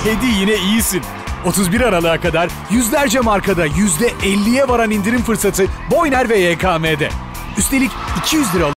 Kedi yine iyisin. 31 Aralık'a kadar yüzlerce markada %50'ye varan indirim fırsatı Boyner ve YKM'de. Üstelik 200 lira